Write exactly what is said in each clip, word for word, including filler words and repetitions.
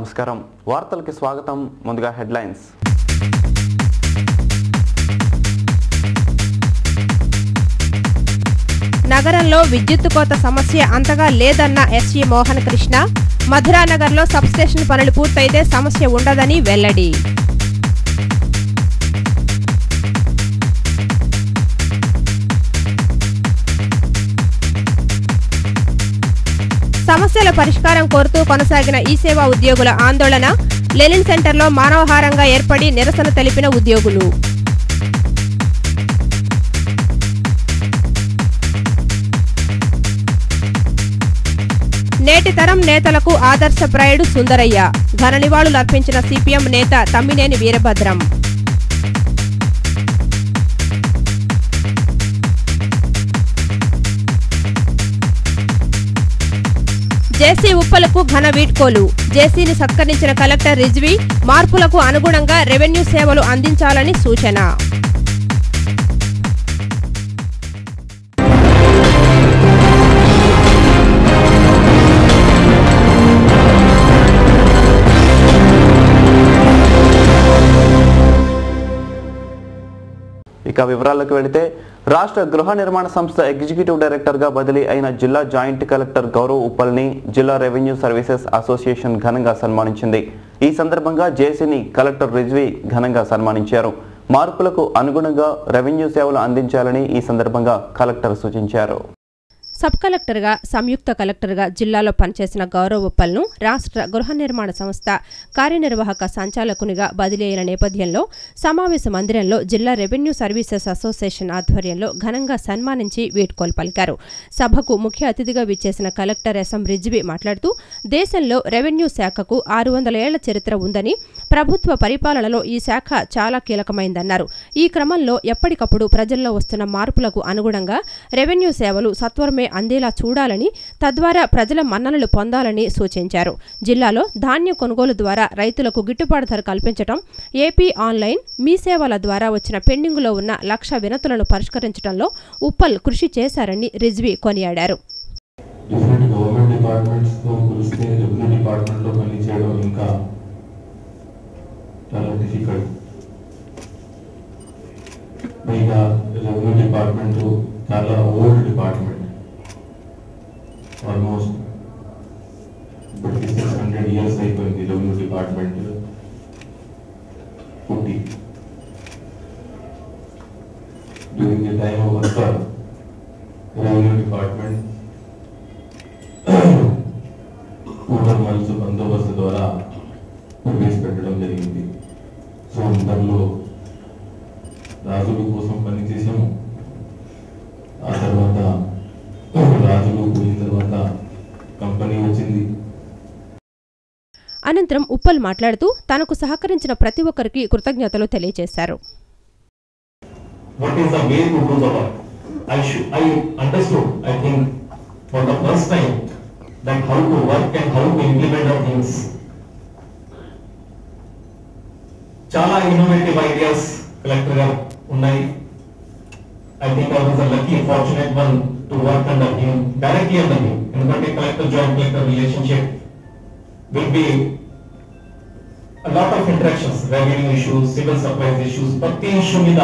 నమస్కారం వార్తలకు స్వాగతం ముందుగా హెడ్లైన్స్ నగరంలో విద్యుత్ కోత సమస్య అంతగా లేదన్న ఎస్ఈ మోహన్ కృష్ణ మధురానగర్లో సబ్స్టేషన్ పనులు పూర్తయితే సమస్య ఉండదని వెల్లడి సమస్యల పరిష్కారం కోరుతూ కొనసాగిన ఈ సేవా ఉద్యోగుల ఆందోళన లెనిన్ సెంటర్లో మానవహారంగా ఏర్పడి నిరసన తెలిపిన ఉద్యోగులు నేటి తరం నేతలకు ఆదర్శప్రాయుడు సుందరయ్య ఘన నివాళులర్పించిన సిపిఎం నేత తమ్మినేని వీరభద్రం జేసీ ఉప్పలకు ఘన వీడ్కోలు జేసీని సత్కరించిన కలెక్టర్ రిజ్వీ మార్పులకు అనుగుణంగా రెవెన్యూ సేవలు అందించాలని సూచన ఇక వివరాలకు వెళితే రాష్ట్ర గృహ నిర్మాణ సంస్థ ఎగ్జిక్యూటివ్ డైరెక్టర్గా బదిలీ అయిన జిల్లా జాయింట్ కలెక్టర్ గౌరవ్ ఉప్పల్ని జిల్లా రెవెన్యూ సర్వీసెస్ అసోసియేషన్ ఘనంగా సన్మానించింది. ఈ సందర్భంగా జేసీని కలెక్టర్ రిజ్వీ ఘనంగా సన్మానించారు. మార్పులకు అనుగుణంగా రెవెన్యూ సేవలు అందించాలని ఈ సందర్భంగా కలెక్టర్ సూచించారు. సబ్ కలెక్టర్గా సంయుక్త కలెక్టర్గా జిల్లాలో పనిచేసిన గౌరవ్ ఉప్పల్ను రాష్ట్ర గృహ నిర్మాణ సంస్థ కార్యనిర్వాహక సంచాలకునిగా బదిలీ అయిన నేపథ్యంలో సమావేశ మందిరంలో జిల్లా రెవెన్యూ సర్వీసెస్ అసోసియేషన్ ఆధ్వర్యంలో ఘనంగా సన్మానించి వీడ్కోలు పలికారు. సభకు ముఖ్య అతిథిగా విచ్చేసిన కలెక్టర్ ఎస్ఎం రిజ్వీ మాట్లాడుతూ దేశంలో రెవెన్యూ శాఖకు ఆరు వందల ఏళ్ల చరిత్ర ఉందని, ప్రభుత్వ పరిపాలనలో ఈ శాఖ చాలా కీలకమైందన్నారు. ఈ క్రమంలో ఎప్పటికప్పుడు ప్రజల్లో వస్తున్న మార్పులకు అనుగుణంగా రెవెన్యూ సేవలు సత్వరమే అందేలా చూడాలని, తద్వారా ప్రజల మన్ననలు పొందాలని సూచించారు. జిల్లాలో ధాన్యం కొనుగోలు ద్వారా రైతులకు గిట్టుబాటు ధర కల్పించడం, ఏపీ ఆన్లైన్ మీ సేవల ద్వారా వచ్చిన పెండింగులో ఉన్న లక్ష వినతులను పరిష్కరించడంలో ఉప్పల్ కృషి చేశారని రిజ్వీ కొనియాడారు. చాలా ఓల్డ్ డిపార్ట్మెంట్, ఆల్మోస్ట్ ఇప్పటికి సిక్స్ హండ్రెడ్ ఇయర్స్ అయిపోయింది రెవెన్యూ డిపార్ట్మెంట్ పుట్టి. During the time of Akbar revenue department పూర్వమల్స్ బందోబస్తు ద్వారా ప్రవేశపెట్టడం జరిగింది. సో దానిలో రాజుల కోసం పనిచేసాము. ఆ తర్వాత రాజులు పోయిన తర్వాత కంపెనీ వచ్చింది. అనంతరం ఉప్పల్ మాట్లాడుతూ తనకు సహకరించిన ప్రతి ఒక్కరికి కృతజ్ఞతలు తెలియజేశారు. What is the way to do the work? I should, I understood, I think, for the first time that how to work and how to implement the things. చాలా ఇన్నోవేటివ్ ఐడియాస్ కలెక్టర్ గారు ఉన్నాయి. I think I was a lucky, fortunate one to work under him, directly under him. ఎందుకంటే collector joint collector relationship will be a lot of interactions, revenue issues, civil supplies issues, ప్రతి issue మీద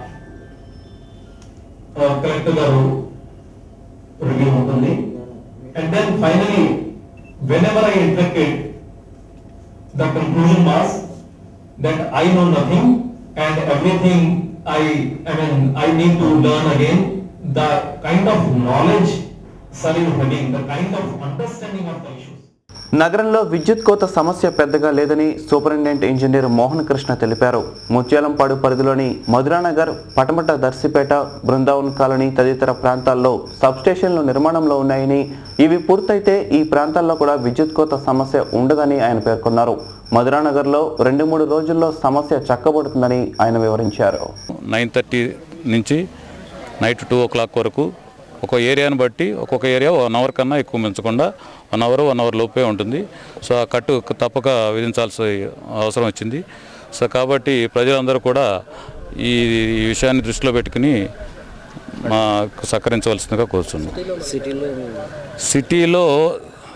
collector గారు review ఉంటుంది. And then finally, whenever I interacted, the conclusion was that I know nothing and everything I, I mean, I need to learn again. The kind of knowledge sir is having, the kind of understanding of the issues. నగరంలో విద్యుత్ కోత సమస్య పెద్దగా లేదని superintendent engineer Mohan Krishna తెలిపారు. ముత్యాలంపాడు పరిధిలోని Madhuranagar, Patamata Darsipeta, Brindavan colony తదితర ప్రాంతాల్లో సబ్స్టేషన్లు నిర్మాణంలో ఉన్నాయని, ఇవి పూర్తయితే ఈ ప్రాంతాల్లో కూడా విద్యుత్ కోత సమస్య ఉండదని ఆయన పేర్కొన్నారు. మధురానగర్లో రెండు మూడు రోజుల్లో సమస్య చక్కబడుతుందని ఆయన వివరించారు. నైన్ థర్టీ నుంచి నైట్ టూ ఓ క్లాక్ వరకు ఒక ఏరియాను బట్టి ఒక్కొక్క ఏరియా వన్ అవర్ కన్నా ఎక్కువ మించకుండా వన్ అవర్ వన్ అవర్ లోపే ఉంటుంది. సో ఆ కట్టు తప్పక విధించాల్సిన అవసరం వచ్చింది. సో కాబట్టి ప్రజలందరూ కూడా ఈ విషయాన్ని దృష్టిలో పెట్టుకుని మాకు సహకరించవలసిందిగా కోరుతున్నాం. సిటీలో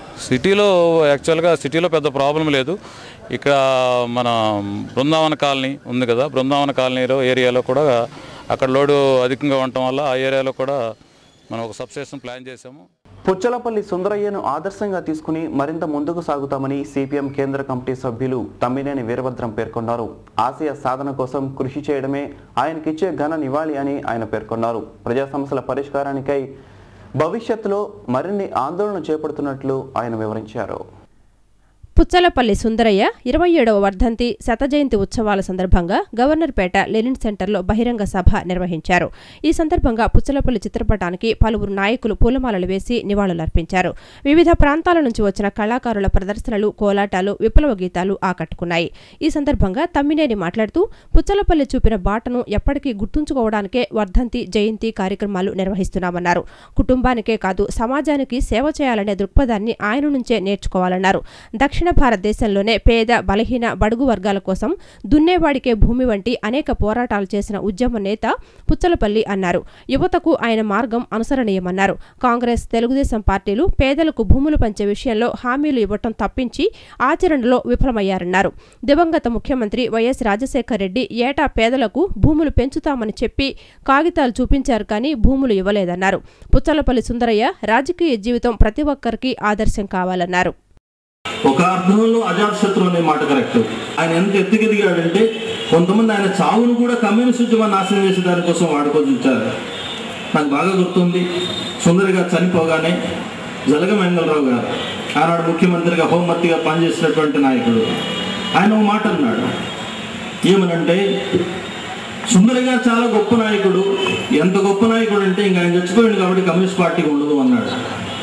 సిటీలో యాక్చువల్గా సిటీలో పెద్ద ప్రాబ్లం లేదు. ఇక్కడ మన బృందావన కాలనీ ఉంది కదా, బృందావన కాలనీలో ఏరియాలో కూడా అక్కడ లోడు అధికంగా ఉండటం వల్ల ఆ ఏరియాలో కూడా మనం ఒక సబ్స్టేషన్ ప్లాన్ చేసాము. పుచ్చలపల్లి సుందరయ్యను ఆదర్శంగా తీసుకుని మరింత ముందుకు సాగుతామని సిపిఎం కేంద్ర కమిటీ సభ్యులు తమ్మినేని వీరభద్రం పేర్కొన్నారు. ఆశయ సాధన కోసం కృషి చేయడమే ఆయనకిచ్చే ఘన నివాళి అని ఆయన పేర్కొన్నారు. ప్రజా సమస్యల పరిష్కారానికై భవిష్యత్తులో మరిన్ని ఆందోళన చేపడుతున్నట్లు ఆయన వివరించారు. పుచ్చలపల్లి సుందరయ్య ఇరవై ఏడవ వర్ధంతి శత జయంతి ఉత్సవాల సందర్భంగా గవర్నర్పేట లెనిన్ సెంటర్లో బహిరంగ సభ నిర్వహించారు. ఈ సందర్భంగా పుచ్చలపల్లి చిత్రపటానికి పలువురు నాయకులు పూలమాలలు వేసి నివాళులర్పించారు. వివిధ ప్రాంతాల నుంచి వచ్చిన కళాకారుల ప్రదర్శనలు, కోలాటాలు, విప్లవ గీతాలు ఆకట్టుకున్నాయి. ఈ సందర్భంగా తమ్మినేని మాట్లాడుతూ పుచ్చలపల్లి చూపిన బాటను ఎప్పటికీ గుర్తుంచుకోవడానికే వర్ధంతి, జయంతి కార్యక్రమాలు నిర్వహిస్తున్నామన్నారు. కుటుంబానికే కాదు సమాజానికి సేవ చేయాలనే దృక్పథాన్ని ఆయన నుంచే నేర్చుకోవాలన్నారు. దక్షిణ భారతదేశంలోనే పేద, బలహీన, బడుగు వర్గాల కోసం దున్నేవాడికే భూమి వంటి అనేక పోరాటాలు చేసిన ఉద్యమ నేత పుచ్చలపల్లి అన్నారు. యువతకు ఆయన మార్గం అనుసరణీయమన్నారు. కాంగ్రెస్, తెలుగుదేశం పార్టీలు పేదలకు భూములు పంచే విషయంలో హామీలు ఇవ్వటం తప్పించి ఆచరణలో విఫలమయ్యారన్నారు. దివంగత ముఖ్యమంత్రి వైఎస్ రాజశేఖర రెడ్డి ఏటా పేదలకు భూములు పెంచుతామని చెప్పి కాగితాలు చూపించారు కానీ భూములు ఇవ్వలేదన్నారు. పుచ్చలపల్లి సుందరయ్య రాజకీయ జీవితం ప్రతి ఒక్కరికి ఆదర్శం కావాలన్నారు. ఒక అర్థంలో అజాతశత్రు అనే మాట కరెక్ట్. ఆయన ఎంత ఎత్తుకెదిగాడంటే కొంతమంది ఆయన చావును కూడా కమ్యూనిస్ట్ ఉద్యమాన్ని నాశనం చేసే దానికోసం వాడుకొని చూచారు. నాకు బాగా గుర్తుంది, సుందరి గారు చనిపోగానే జలగ వెంగళరావు గారు ఆనాడు ముఖ్యమంత్రిగా హోంమంత్రిగా పనిచేసినటువంటి నాయకుడు ఆయన ఒక మాట అన్నాడు. ఏమనంటే, సుందరి గారు చాలా గొప్ప నాయకుడు, ఎంత గొప్ప నాయకుడు అంటే ఇంకా ఆయన చచ్చిపోయాడు కాబట్టి కమ్యూనిస్ట్ పార్టీకి ఉండదు అన్నాడు.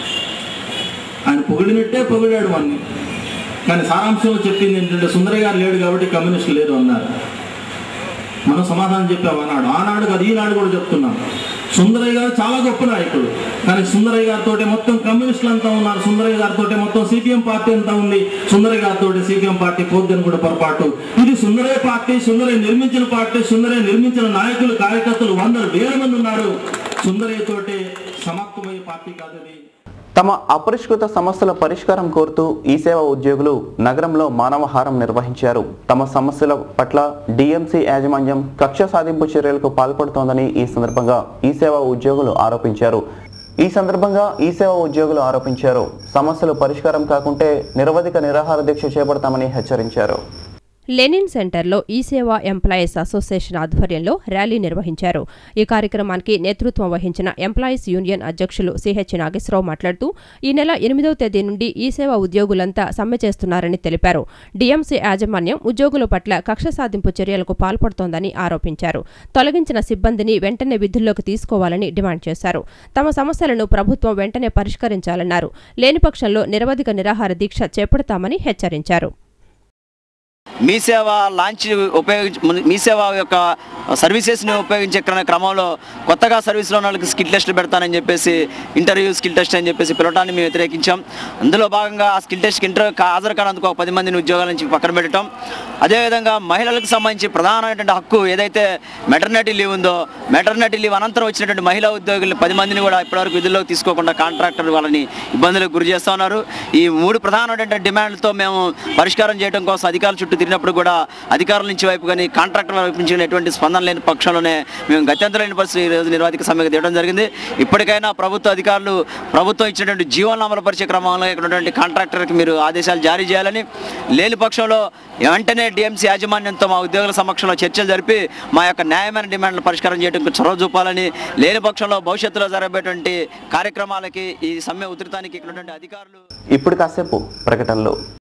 ఆయన పొగిడినట్టే పొగిడాడు అన్ని, కానీ సారాంశంలో చెప్పింది ఏంటంటే సుందరయ్య గారు లేడు కాబట్టి కమ్యూనిస్టులు లేరు అన్నారు. మనం సమాధానం చెప్పాము అన్నాడు. ఆనాడు కాదు, ఈనాడు కూడా చెప్తున్నాం. సుందరయ్య గారు చాలా గొప్ప నాయకుడు, కానీ సుందరయ్య గారితో మొత్తం కమ్యూనిస్టులు అంతా ఉన్నారు. సుందరయ్య గారితో మొత్తం సిపిఎం పార్టీ అంతా ఉంది. సుందరయ్య గారితో సిపిఎం పార్టీ పోద్దని కూడా పొరపాటు. ఇది సుందరయ్య పార్టీ, సుందరయ్య నిర్మించిన పార్టీ, సుందరయ్య నిర్మించిన నాయకులు, కార్యకర్తలు వందల వేల మంది ఉన్నారు. సుందరయ్య తోటే సమాప్తమయ్యే పార్టీ కాదు అది. తమ అపరిష్కృత సమస్యల పరిష్కారం కోరుతూ ఈ సేవా ఉద్యోగులు నగరంలో మానవహారం నిర్వహించారు. తమ సమస్యల పట్ల డిఎంసీ యాజమాన్యం కక్ష సాధింపు చర్యలకు పాల్పడుతోందని ఈ సందర్భంగా ఈ సేవా ఉద్యోగులు ఆరోపించారు. ఈ సందర్భంగా ఈ సేవా ఉద్యోగులు ఆరోపించారు. సమస్యలు పరిష్కారం కాకుంటే నిరవధిక నిరాహార దీక్ష చేపడతామని హెచ్చరించారు. లెనిన్ సెంటర్లో ఈ సేవా ఎంప్లాయీస్ అసోసియేషన్ ఆధ్వర్యంలో ర్యాలీ నిర్వహించారు. ఈ కార్యక్రమానికి నేతృత్వం వహించిన ఎంప్లాయీస్ యూనియన్ అధ్యక్షులు సిహెచ్ నాగేశ్వరరావు మాట్లాడుతూ ఈ నెల ఎనిమిదవ తేదీ నుండి ఈ సేవా ఉద్యోగులంతా సమ్మె చేస్తున్నారని తెలిపారు. డిఎంసీ యాజమాన్యం ఉద్యోగుల పట్ల కక్ష సాధింపు చర్యలకు పాల్పడుతోందని ఆరోపించారు. తొలగించిన సిబ్బందిని వెంటనే విధుల్లోకి తీసుకోవాలని డిమాండ్ చేశారు. తమ సమస్యలను ప్రభుత్వం వెంటనే పరిష్కరించాలన్నారు. లేని పక్షంలో నిరవధిక నిరాహార దీక్ష చేపడతామని హెచ్చరించారు. మీ సేవ లాంచ్ ఉపయోగించి మీ సేవ యొక్క సర్వీసెస్ని ఉపయోగించే క్రమంలో కొత్తగా సర్వీస్లో ఉన్న వాళ్ళకి స్కిల్ టెస్ట్లు పెడతానని చెప్పేసి ఇంటర్వ్యూ స్కిల్ టెస్ట్ అని చెప్పేసి పిలవటాన్ని మేము వ్యతిరేకించాం. అందులో భాగంగా ఆ స్కిల్ టెస్ట్కి ఇంటర్వ్యూ హాజరు కానందుకు ఒక పది మందిని ఉద్యోగాల నుంచి పక్కన పెట్టడం. అదేవిధంగా మహిళలకు సంబంధించి ప్రధానమైనటువంటి హక్కు ఏదైతే మెటర్నిటీ లీవ్ ఉందో, మెటర్నిటీ లీవ్ అనంతరం వచ్చినటువంటి మహిళా ఉద్యోగులు పది మందిని కూడా ఇప్పటివరకు విధుల్లోకి తీసుకోకుండా కాంట్రాక్టర్ వాళ్ళని ఇబ్బందులకు గురి చేస్తూ ఉన్నారు. ఈ మూడు ప్రధానమైనటువంటి డిమాండ్లతో మేము పరిష్కారం చేయడం కోసం అధికారుల చుట్టూ తిరిగినప్పుడు కూడా అధికారుల నుంచి వైపు కానీ కాంట్రాక్టర్ వైపు నుంచి ఎటువంటి స్పందన లేని పక్షంలోనే మేము గత్యంతరం లేని పరిస్థితి ఈరోజు నిర్వాధిక సమ్మెకు తీయడం జరిగింది. ఇప్పటికైనా ప్రభుత్వ అధికారులు ప్రభుత్వం ఇచ్చినటువంటి జీవోలను అమలు పరిచే క్రమంలో ఉన్నటువంటి కాంట్రాక్టర్కి మీరు ఆదేశాలు జారీ చేయాలని, లేని పక్షంలో వెంటనే డిఎంసీ యాజమాన్యంతో మా ఉద్యోగుల సమక్షంలో చర్చలు జరిపి మా యొక్క న్యాయమైన డిమాండ్లు పరిష్కారం చేయడానికి చొరవ చూపాలని, లేని పక్షంలో భవిష్యత్తులో జరగబోయేటువంటి కార్యక్రమాలకి ఈ సమ్మె ఉధృతానికి ఇక్కడ ఉన్నటువంటి అధికారులు ఇప్పుడు కాసేపు ప్రకటనలో